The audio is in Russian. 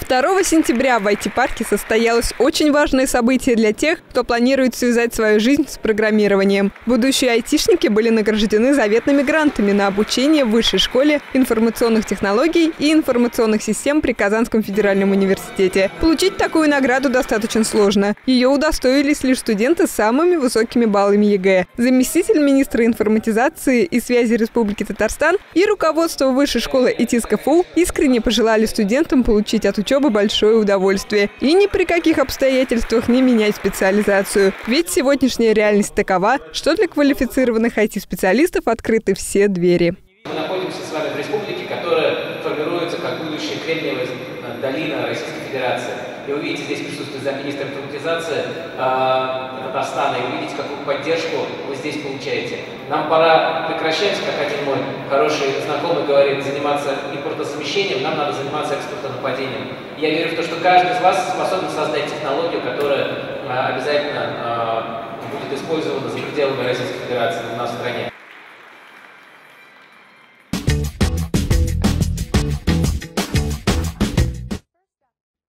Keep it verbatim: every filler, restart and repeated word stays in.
второго сентября в ай ти-парке состоялось очень важное событие для тех, кто планирует связать свою жизнь с программированием. Будущие айтишники были награждены заветными грантами на обучение в Высшей школе информационных технологий и информационных систем при Казанском федеральном университете. Получить такую награду достаточно сложно. Ее удостоились лишь студенты с самыми высокими баллами ЕГЭ. Заместитель министра информатизации и связи Республики Татарстан и руководство Высшей школы ИТИС КФУ искренне пожелали студентам получить от учебы большое удовольствие и ни при каких обстоятельствах не менять специализацию. Ведь сегодняшняя реальность такова, что для квалифицированных ай ти-специалистов открыты все двери. Мы находимся с вами в республике, которая формируется как будущая Кремниевая долина Российской Федерации. И вы видите, здесь присутствует замминистра информатизации э, Татарстана, и вы видите, какую поддержку вы здесь получаете. Нам пора прекращать, как один мой хороший знакомый говорит, заниматься импортозамещением, нам надо заниматься экспортонападением. Я верю в то, что каждый из вас способен создать технологию, которая э, обязательно э, будет использована за пределами Российской Федерации у нас в стране.